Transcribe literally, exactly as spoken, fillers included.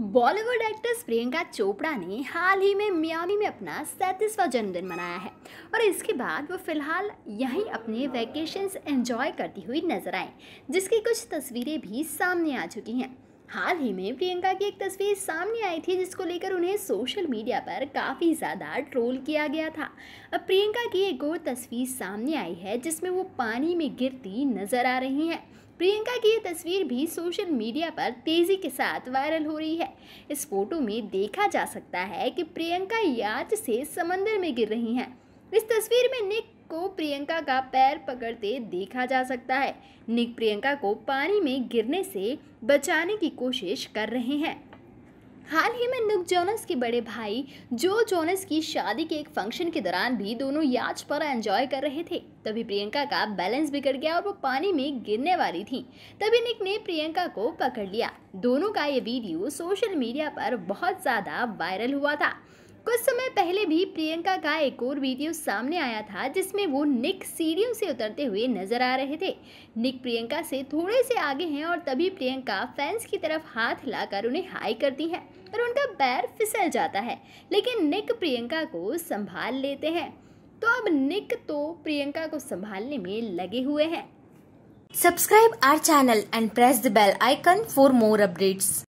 Bollywood actress Priyanka Chopra ने हाल ही में Miami में अपना सैंतीसवां जन्मदिन मनाया है और इसके बाद वो फिलहाल यहीं अपने वैकेशंस एंजॉय करती हुई नजर आए, जिसकी कुछ तस्वीरें भी सामने आ चुकी हैं। हाल ही में प्रियंका की एक तस्वीर सामने आई थी जिसको लेकर उन्हें सोशल मीडिया पर काफ़ी ज़्यादा ट्रोल किया गया था। अब प्रियंका की एक और तस्वीर सामने आई है जिसमें वो पानी में गिरती नजर आ रही हैं। प्रियंका की ये तस्वीर भी सोशल मीडिया पर तेज़ी के साथ वायरल हो रही है। इस फोटो में देखा जा सकता है कि प्रियंका याच से समंदर में गिर रही हैं। इस तस्वीर में निक को प्रियंका का पैर पकड़ते देखा जा सकता है। निक प्रियंका को पानी में गिरने से बचाने की कोशिश कर रहे हैं। हाल ही में निक जोनस के बड़े भाई जो जोनस की शादी के एक फंक्शन के दौरान भी दोनों याच पर एंजॉय कर रहे थे। तभी प्रियंका का बैलेंस बिगड़ गया और वो पानी में गिरने वाली थी। तभी निक ने प्रियंका को पकड़ लिया। दोनों का ये वीडियो सोशल मीडिया पर बहुत ज़्यादा वायरल हुआ था। कुछ समय पहले भी प्रियंका का एक और वीडियो सामने आया था जिसमें वो निक सीढ़ियों से उतरते हुए नजर आ रहे थे। निक प्रियंका से थोड़े से आगे हैं और तभी प्रियंका फैंस की तरफ हाथ हिलाकर उन्हें हाई करती है और उनका पैर फिसल जाता है, लेकिन निक प्रियंका को संभाल लेते हैं। तो अब निक तो प्रियंका को संभालने में लगे हुए हैं। Subscribe our channel and press the bell icon for more updates.